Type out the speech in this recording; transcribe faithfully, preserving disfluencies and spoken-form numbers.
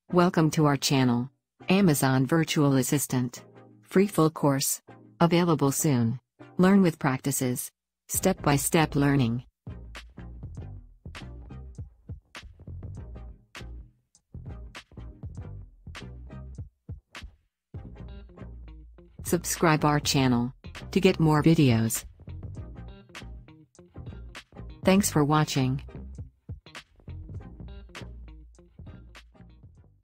Welcome to our channel. Amazon Virtual Assistant. Free full course. Available soon. Learn with practices. Step-by-step learning. Subscribe our channel to get more videos. Thanks for watching.